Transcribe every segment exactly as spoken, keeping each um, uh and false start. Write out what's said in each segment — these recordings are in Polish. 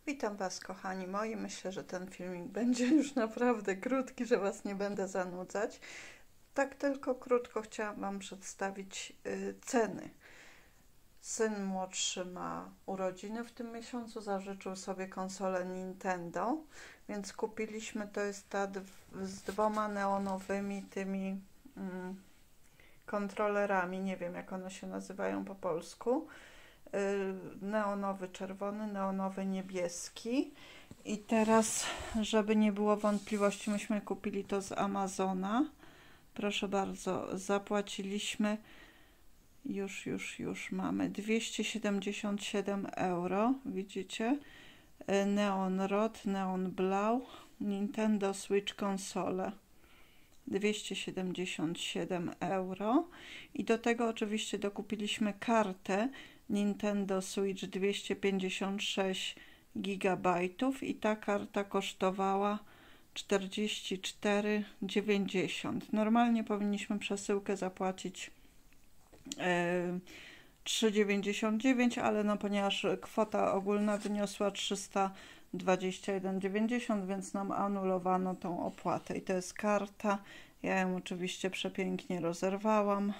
Witam Was, kochani moi. Myślę, że ten filmik będzie już naprawdę krótki, że Was nie będę zanudzać. Tak tylko krótko chciałam Wam przedstawić y, ceny. Syn młodszy ma urodziny w tym miesiącu, zażyczył sobie konsolę Nintendo, więc kupiliśmy, to jest ta z dwoma neonowymi tymi mm, kontrolerami, nie wiem jak one się nazywają po polsku. Neonowy czerwony, neonowy niebieski. I teraz, żeby nie było wątpliwości, myśmy kupili to z Amazona. Proszę bardzo, zapłaciliśmy, już, już, już mamy dwieście siedemdziesiąt siedem euro, widzicie? Neon Rod, Neon Blau, Nintendo Switch konsole. dwieście siedemdziesiąt siedem euro. I do tego oczywiście dokupiliśmy kartę Nintendo Switch dwieście pięćdziesiąt sześć gigabajtów i ta karta kosztowała czterdzieści cztery dziewięćdziesiąt. Normalnie powinniśmy przesyłkę zapłacić e, trzy dziewięćdziesiąt dziewięć, ale no ponieważ kwota ogólna wyniosła trzysta dwadzieścia jeden dziewięćdziesiąt, więc nam anulowano tą opłatę. I to jest karta. Ja ją oczywiście przepięknie rozerwałam,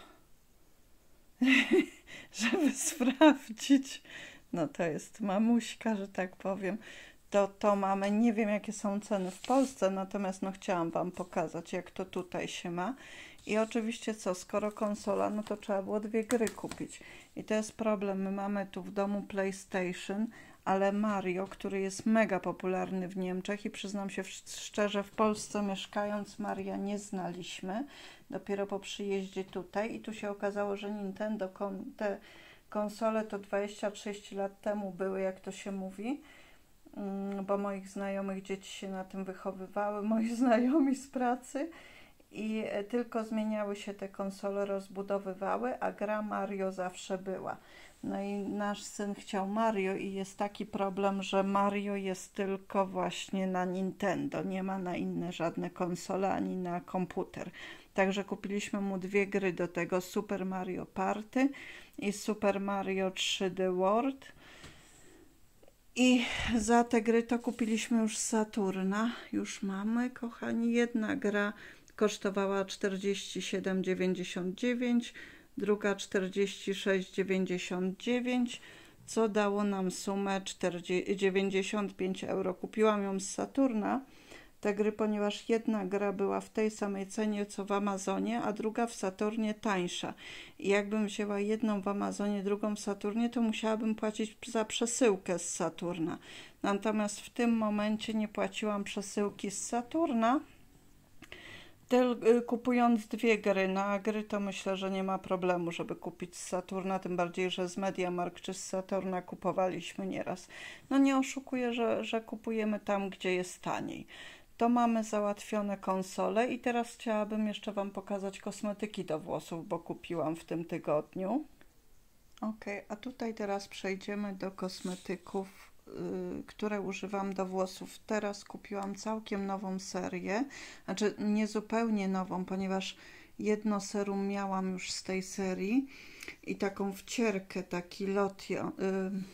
żeby sprawdzić. No to jest mamuśka, że tak powiem. To, to mamy, nie wiem jakie są ceny w Polsce, natomiast no chciałam Wam pokazać, jak to tutaj się ma. I oczywiście co, skoro konsola, no to trzeba było dwie gry kupić. I to jest problem, my mamy tu w domu PlayStation, ale Mario, który jest mega popularny w Niemczech i przyznam się szczerze, w Polsce mieszkając Maria nie znaliśmy, dopiero po przyjeździe tutaj i tu się okazało, że Nintendo, te konsole to dwadzieścia trzydzieści lat temu były, jak to się mówi, bo moich znajomych dzieci się na tym wychowywały, moi znajomi z pracy i tylko zmieniały się te konsole, rozbudowywały, a gra Mario zawsze była. No i nasz syn chciał Mario i jest taki problem, że Mario jest tylko właśnie na Nintendo, nie ma na inne żadne konsole ani na komputer. Także kupiliśmy mu dwie gry do tego, Super Mario Party i Super Mario trzy D World. I za te gry to kupiliśmy już z Saturna. Już mamy, kochani, jedna gra kosztowała czterdzieści siedem dziewięćdziesiąt dziewięć, druga czterdzieści sześć dziewięćdziesiąt dziewięć, co dało nam sumę dziewięćdziesiąt pięć euro. Kupiłam ją z Saturna, te gry, ponieważ jedna gra była w tej samej cenie co w Amazonie, a druga w Saturnie tańsza. I jakbym wzięła jedną w Amazonie, drugą w Saturnie, to musiałabym płacić za przesyłkę z Saturna. Natomiast w tym momencie nie płaciłam przesyłki z Saturna, kupując dwie gry. Na gry to myślę, że nie ma problemu, żeby kupić z Saturna, tym bardziej, że z MediaMarkt czy z Saturna kupowaliśmy nieraz. No nie oszukuję, że, że kupujemy tam, gdzie jest taniej. To mamy załatwione konsole i teraz chciałabym jeszcze Wam pokazać kosmetyki do włosów, bo kupiłam w tym tygodniu. Ok, a tutaj teraz przejdziemy do kosmetyków, yy, które używam do włosów. Teraz kupiłam całkiem nową serię, znaczy nie zupełnie nową, ponieważ jedno serum miałam już z tej serii i taką wcierkę, taki lotion, yy,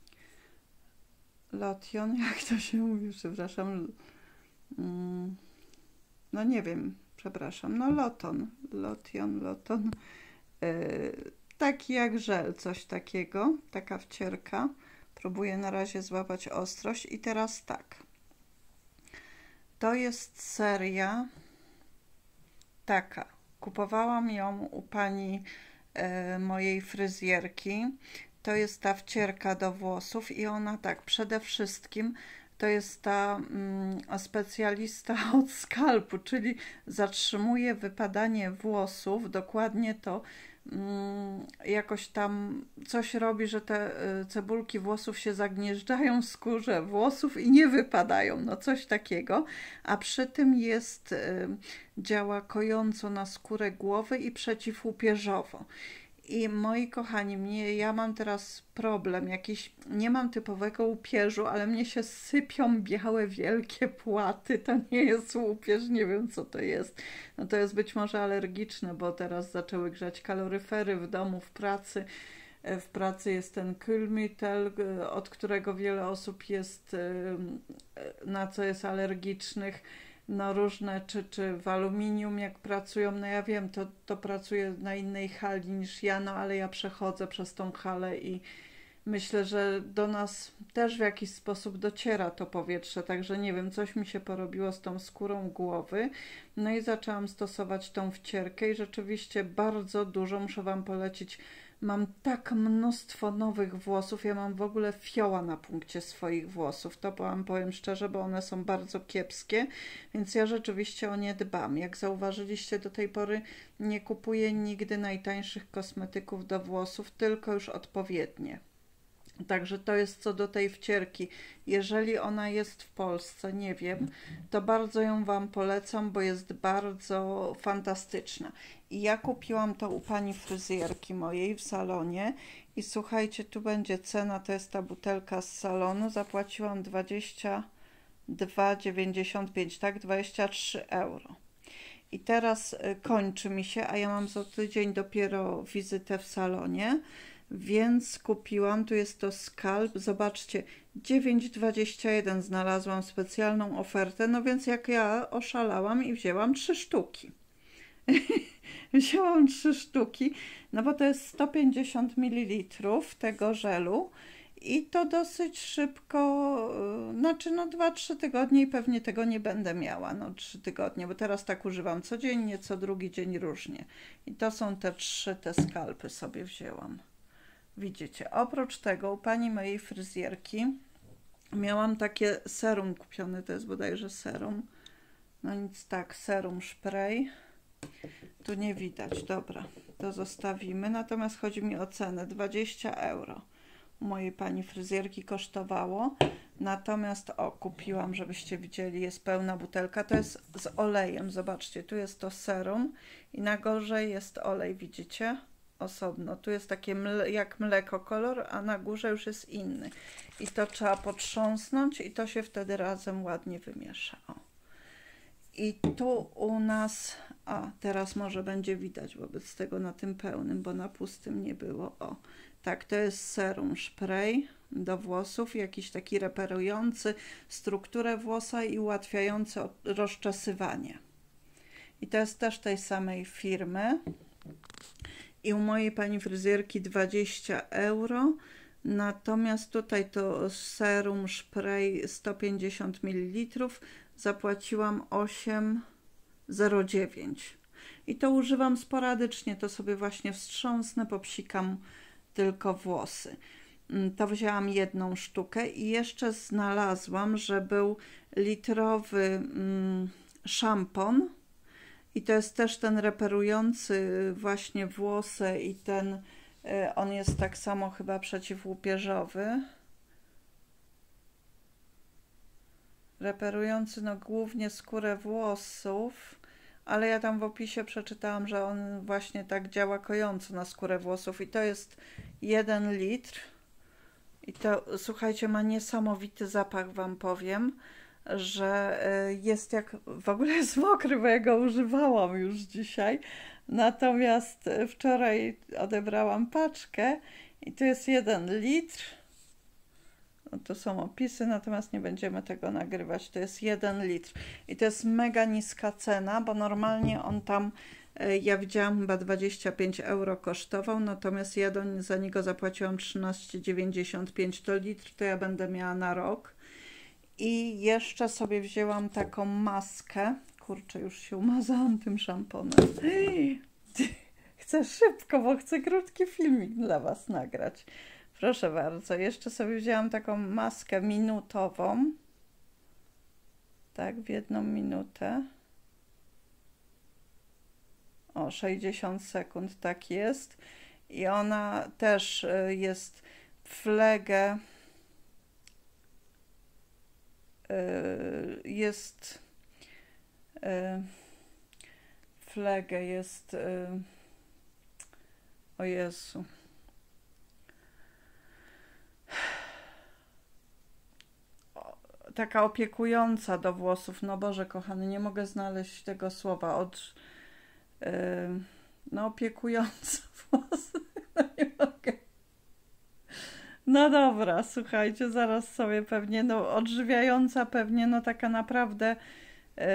lotion, jak to się mówi, przepraszam, yy, no nie wiem, przepraszam, no loton, lotion, loton, yy, taki jak żel, coś takiego, taka wcierka. Próbuję na razie złapać ostrość i teraz tak. To jest seria taka. Kupowałam ją u pani e, mojej fryzjerki. To jest ta wcierka do włosów i ona tak, przede wszystkim to jest ta mm, specjalista od skalpu, czyli zatrzymuje wypadanie włosów, dokładnie to jakoś tam coś robi, że te cebulki włosów się zagnieżdżają w skórze włosów i nie wypadają, no coś takiego, a przy tym jest, działa kojąco na skórę głowy i przeciwłupieżowo. I moi kochani, mnie, ja mam teraz problem jakiś, nie mam typowego łupieżu, ale mnie się sypią białe, wielkie płaty, to nie jest łupież, nie wiem co to jest. No to jest być może alergiczne, bo teraz zaczęły grzać kaloryfery w domu, w pracy, w pracy jest ten Kühlmittel, od którego wiele osób jest, na co jest alergicznych, no różne, czy, czy w aluminium jak pracują, no ja wiem, to, to pracuję na innej hali niż ja, no ale ja przechodzę przez tą halę i myślę, że do nas też w jakiś sposób dociera to powietrze, także nie wiem, coś mi się porobiło z tą skórą głowy. No i zaczęłam stosować tą wcierkę i rzeczywiście bardzo dużo, muszę Wam polecić, mam tak mnóstwo nowych włosów, ja mam w ogóle fioła na punkcie swoich włosów, to Wam powiem szczerze, bo one są bardzo kiepskie, więc ja rzeczywiście o nie dbam. Jak zauważyliście, do tej pory nie kupuję nigdy najtańszych kosmetyków do włosów, tylko już odpowiednie. Także to jest co do tej wcierki. Jeżeli ona jest w Polsce, nie wiem, to bardzo ją Wam polecam, bo jest bardzo fantastyczna. I ja kupiłam to u pani fryzjerki mojej w salonie i słuchajcie, tu będzie cena, to jest ta butelka z salonu, zapłaciłam dwadzieścia dwa dziewięćdziesiąt pięć, tak, dwadzieścia trzy euro. I teraz kończy mi się, a ja mam za tydzień dopiero wizytę w salonie, więc kupiłam, tu jest to skalp, zobaczcie, dziewięć dwadzieścia jeden znalazłam specjalną ofertę, no więc jak ja oszalałam i wzięłam trzy sztuki. Wzięłam trzy sztuki, no bo to jest sto pięćdziesiąt mililitrów tego żelu i to dosyć szybko, znaczy no dwa trzy tygodnie i pewnie tego nie będę miała, no trzy tygodnie, bo teraz tak używam codziennie, co drugi dzień różnie. I to są te trzy, te skalpy sobie wzięłam. Widzicie, oprócz tego u pani mojej fryzjerki miałam takie serum kupione, to jest bodajże serum, no nic tak, serum spray, tu nie widać, dobra, to zostawimy, natomiast chodzi mi o cenę, dwadzieścia euro u mojej pani fryzjerki kosztowało, natomiast o, kupiłam, żebyście widzieli, jest pełna butelka, to jest z olejem, zobaczcie, tu jest to serum i na górze jest olej, widzicie? Osobno. Tu jest takie mle, jak mleko kolor, a na górze już jest inny. I to trzeba potrząsnąć i to się wtedy razem ładnie wymiesza. O. I tu u nas, a teraz może będzie widać wobec tego na tym pełnym, bo na pustym nie było. O, tak, to jest serum spray do włosów, jakiś taki reperujący strukturę włosa i ułatwiający rozczesywanie. I to jest też tej samej firmy. I u mojej pani fryzjerki dwadzieścia euro, natomiast tutaj to serum spray sto pięćdziesiąt mililitrów zapłaciłam osiem zero dziewięć. I to używam sporadycznie, to sobie właśnie wstrząsnę, popsikam tylko włosy. To wzięłam jedną sztukę i jeszcze znalazłam, że był litrowy mm, szampon. I to jest też ten reperujący właśnie włosy i ten, on jest tak samo chyba przeciwłupieżowy. Reperujący no głównie skórę włosów, ale ja tam w opisie przeczytałam, że on właśnie tak działa kojąco na skórę włosów i to jest jeden litr. I to, słuchajcie, ma niesamowity zapach, Wam powiem, że jest jak, w ogóle jest mokry, bo ja go używałam już dzisiaj, natomiast wczoraj odebrałam paczkę i tu jest jeden litr, no to są opisy, natomiast nie będziemy tego nagrywać, to jest jeden litr i to jest mega niska cena, bo normalnie on tam, ja widziałam, chyba dwadzieścia pięć euro kosztował, natomiast ja do, za niego zapłaciłam trzynaście dziewięćdziesiąt pięć, to litr to ja będę miała na rok. I jeszcze sobie wzięłam taką maskę. Kurczę, już się umazałam tym szamponem. Chcę szybko, bo chcę krótki filmik dla Was nagrać. Proszę bardzo, jeszcze sobie wzięłam taką maskę minutową. Tak, w jedną minutę. O, sześćdziesiąt sekund, tak jest. I ona też jest flegę. Jest flegę, jest o Jezu taka opiekująca do włosów, no Boże kochany, nie mogę znaleźć tego słowa, od no opiekująca włosy, no nie mogę. No dobra, słuchajcie, zaraz sobie pewnie, no odżywiająca pewnie, no taka naprawdę yy,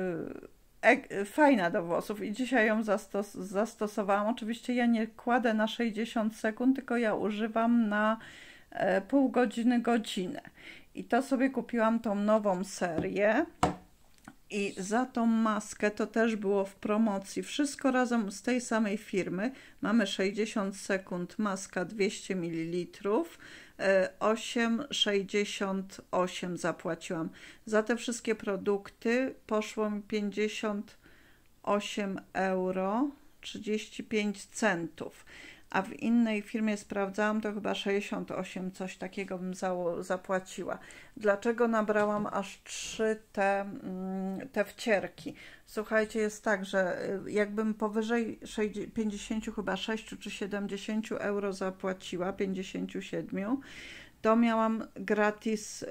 ek- fajna do włosów i dzisiaj ją zastos zastosowałam. Oczywiście ja nie kładę na sześćdziesiąt sekund, tylko ja używam na e, pół godziny, godzinę. I to sobie kupiłam tą nową serię. I za tą maskę to też było w promocji. Wszystko razem z tej samej firmy. Mamy sześćdziesiąt sekund, maska dwieście mililitrów. osiem sześćdziesiąt osiem zapłaciłam. Za te wszystkie produkty poszło mi pięćdziesiąt osiem euro trzydzieści pięć centów. A w innej firmie sprawdzałam, to chyba sześćdziesiąt osiem, coś takiego bym zapłaciła. Dlaczego nabrałam aż trzy te, te wcierki? Słuchajcie, jest tak, że jakbym powyżej pięćdziesiąt, chyba sześć czy siedemdziesiąt euro zapłaciła, pięćdziesiąt siedem, to miałam gratis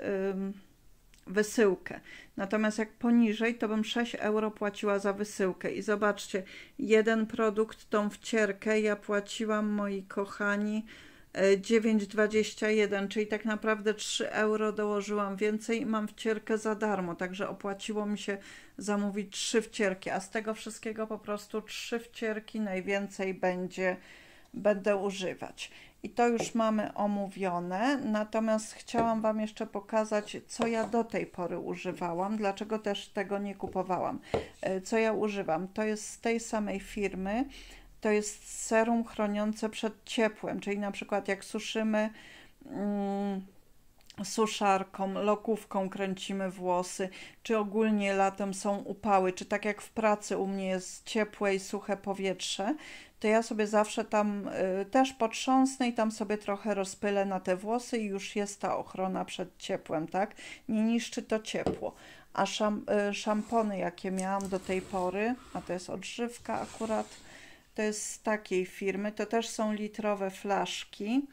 wysyłkę. Natomiast jak poniżej, to bym sześć euro płaciła za wysyłkę. I zobaczcie, jeden produkt, tą wcierkę, ja płaciłam, moi kochani, dziewięć dwadzieścia jeden, czyli tak naprawdę trzy euro dołożyłam więcej i mam wcierkę za darmo, także opłaciło mi się zamówić trzy wcierki, a z tego wszystkiego po prostu trzy wcierki najwięcej będzie, będę używać. I to już mamy omówione, natomiast chciałam Wam jeszcze pokazać, co ja do tej pory używałam, dlaczego też tego nie kupowałam. Co ja używam? To jest z tej samej firmy, to jest serum chroniące przed ciepłem, czyli na przykład jak suszymy mm, suszarką, lokówką kręcimy włosy, czy ogólnie latem są upały, czy tak jak w pracy u mnie jest ciepłe i suche powietrze, to ja sobie zawsze tam y, też potrząsnę i tam sobie trochę rozpylę na te włosy i już jest ta ochrona przed ciepłem, tak? Nie niszczy to ciepło. A szam, y, szampony, jakie miałam do tej pory, a to jest odżywka akurat, to jest z takiej firmy, to też są litrowe flaszki.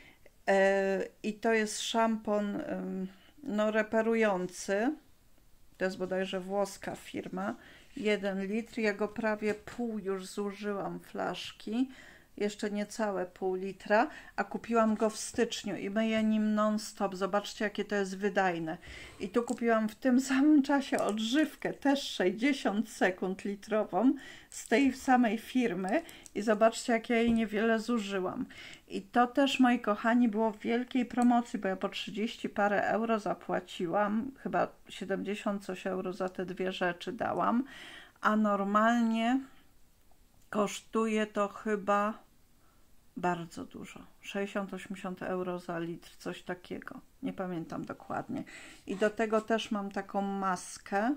I to jest szampon no, reperujący, to jest bodajże włoska firma, jeden litr, ja go prawie pół już zużyłam flaszki, jeszcze niecałe pół litra, a kupiłam go w styczniu i myję nim non-stop. Zobaczcie, jakie to jest wydajne. I tu kupiłam w tym samym czasie odżywkę, też sześćdziesiąt sekund litrową z tej samej firmy i zobaczcie, jak ja jej niewiele zużyłam. I to też, moi kochani, było w wielkiej promocji, bo ja po trzydzieści parę euro zapłaciłam, chyba siedemdziesiąt coś euro za te dwie rzeczy dałam, a normalnie kosztuje to chyba bardzo dużo, sześćdziesiąt osiemdziesiąt euro za litr, coś takiego, nie pamiętam dokładnie. I do tego też mam taką maskę,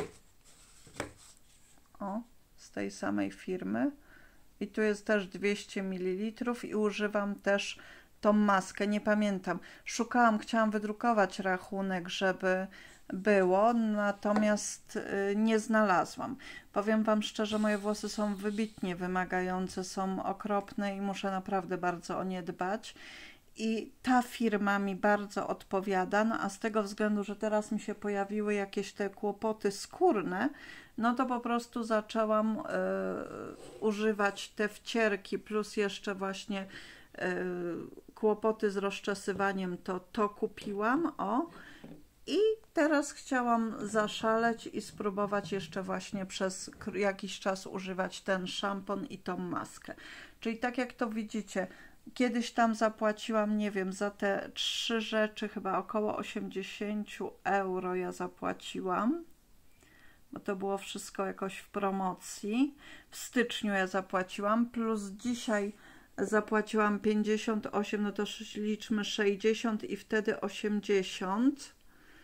o, z tej samej firmy i tu jest też dwieście mililitrów i używam też tą maskę, nie pamiętam, szukałam, chciałam wydrukować rachunek, żeby było, natomiast nie znalazłam. Powiem Wam szczerze, moje włosy są wybitnie wymagające, są okropne i muszę naprawdę bardzo o nie dbać. I ta firma mi bardzo odpowiada, no a z tego względu, że teraz mi się pojawiły jakieś te kłopoty skórne, no to po prostu zaczęłam y, używać te wcierki, plus jeszcze właśnie y, kłopoty z rozczesywaniem, to to kupiłam, o. I teraz chciałam zaszaleć i spróbować jeszcze właśnie przez jakiś czas używać ten szampon i tą maskę. Czyli tak jak to widzicie, kiedyś tam zapłaciłam, nie wiem, za te trzy rzeczy chyba około osiemdziesiąt euro ja zapłaciłam, bo to było wszystko jakoś w promocji. W styczniu ja zapłaciłam, plus dzisiaj zapłaciłam pięćdziesiąt osiem, no to liczmy sześćdziesiąt i wtedy osiemdziesiąt.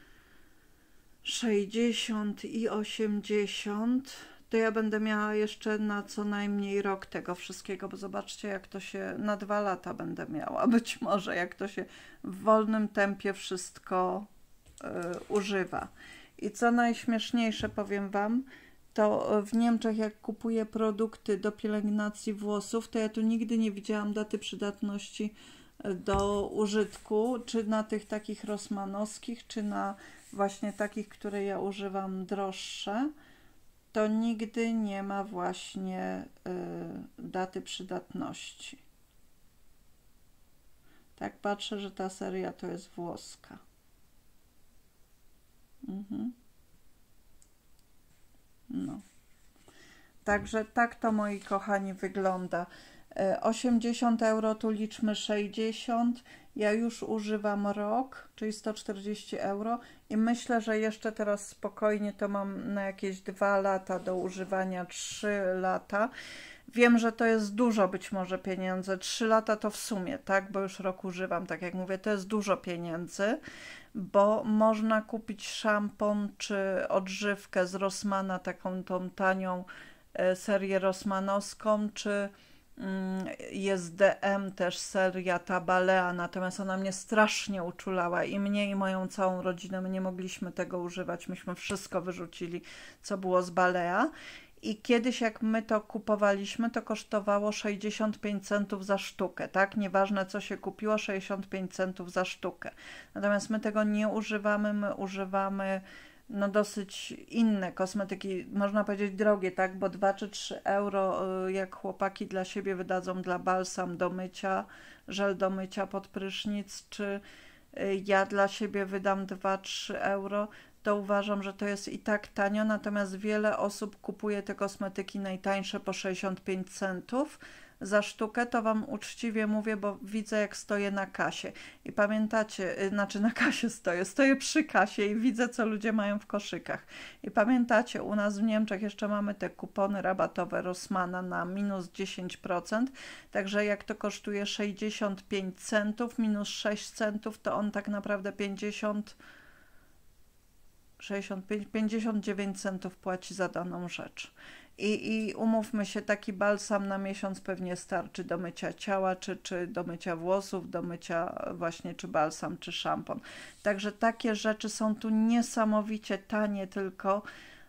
sześćdziesiąt i osiemdziesiąt, to ja będę miała jeszcze na co najmniej rok tego wszystkiego, bo zobaczcie, jak to się na dwa lata będę miała, być może jak to się w wolnym tempie wszystko y, używa. I co najśmieszniejsze, powiem Wam, to w Niemczech jak kupuję produkty do pielęgnacji włosów, to ja tu nigdy nie widziałam daty przydatności do użytku, czy na tych takich rosmanowskich, czy na właśnie takich, które ja używam droższe, to nigdy nie ma właśnie y, daty przydatności. Tak patrzę, że ta seria to jest włoska. Mhm. No. Także tak to, moi kochani, wygląda. osiemdziesiąt euro, tu liczmy sześćdziesiąt. Ja już używam rok, czyli sto czterdzieści euro i myślę, że jeszcze teraz spokojnie to mam na jakieś dwa lata do używania, trzy lata. Wiem, że to jest dużo być może pieniędzy, trzy lata to w sumie, tak, bo już rok używam, tak jak mówię, to jest dużo pieniędzy, bo można kupić szampon czy odżywkę z Rossmana, taką tą tanią serię rossmanowską, czy jest D M też seria ta Balea, natomiast ona mnie strasznie uczulała i mnie i moją całą rodzinę, my nie mogliśmy tego używać, myśmy wszystko wyrzucili, co było z Balea. I kiedyś jak my to kupowaliśmy, to kosztowało sześćdziesiąt pięć centów za sztukę, tak? Nieważne co się kupiło, sześćdziesiąt pięć centów za sztukę. Natomiast my tego nie używamy, my używamy no dosyć inne kosmetyki, można powiedzieć drogie, tak, bo dwa czy trzy euro, jak chłopaki dla siebie wydadzą dla balsam do mycia, żel do mycia pod prysznic, czy ja dla siebie wydam dwa trzy euro, to uważam, że to jest i tak tanio, natomiast wiele osób kupuje te kosmetyki najtańsze po sześćdziesiąt pięć centów za sztukę, to wam uczciwie mówię, bo widzę jak stoję na kasie i pamiętacie, znaczy na kasie stoję, stoję przy kasie i widzę co ludzie mają w koszykach i pamiętacie, u nas w Niemczech jeszcze mamy te kupony rabatowe Rossmana na minus dziesięć procent, także jak to kosztuje sześćdziesiąt pięć centów minus sześć centów, to on tak naprawdę pięćdziesiąt sześćdziesiąt pięć, pięćdziesiąt dziewięć centów płaci za daną rzecz. I, I umówmy się, taki balsam na miesiąc pewnie starczy do mycia ciała, czy, czy do mycia włosów, do mycia właśnie czy balsam, czy szampon. Także takie rzeczy są tu niesamowicie tanie tylko,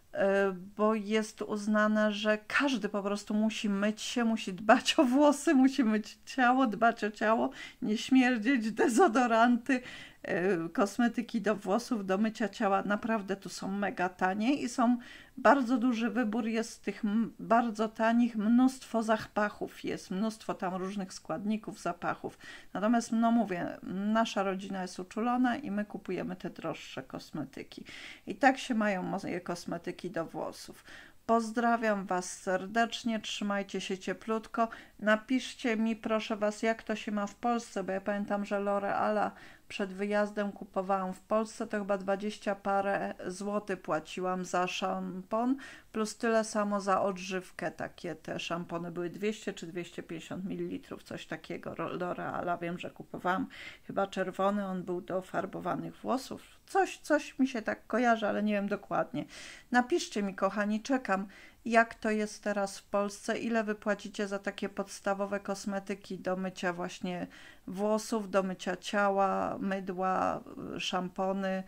bo jest uznane, że każdy po prostu musi myć się, musi dbać o włosy, musi myć ciało, dbać o ciało, nie śmierdzieć, dezodoranty, kosmetyki do włosów, do mycia ciała, naprawdę tu są mega tanie i są bardzo duży wybór, jest tych bardzo tanich, mnóstwo zapachów jest, mnóstwo tam różnych składników, zapachów. Natomiast, no mówię, nasza rodzina jest uczulona i my kupujemy te droższe kosmetyki. I tak się mają moje kosmetyki do włosów. Pozdrawiam Was serdecznie, trzymajcie się cieplutko. Napiszcie mi, proszę Was, jak to się ma w Polsce, bo ja pamiętam, że L'Oreala przed wyjazdem kupowałam w Polsce, to chyba dwadzieścia parę złotych płaciłam za szampon, plus tyle samo za odżywkę. Takie te szampony były dwieście czy dwieście pięćdziesiąt mililitrów, coś takiego. L'Oreala wiem, że kupowałam chyba czerwony, on był do farbowanych włosów. Coś, coś mi się tak kojarzy, ale nie wiem dokładnie. Napiszcie mi, kochani, czekam, jak to jest teraz w Polsce, ile wy płacicie za takie podstawowe kosmetyki do mycia właśnie włosów, do mycia ciała, mydła, szampony,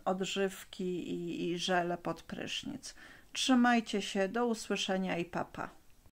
odżywki i, i żele pod prysznic. Trzymajcie się, do usłyszenia i pa pa.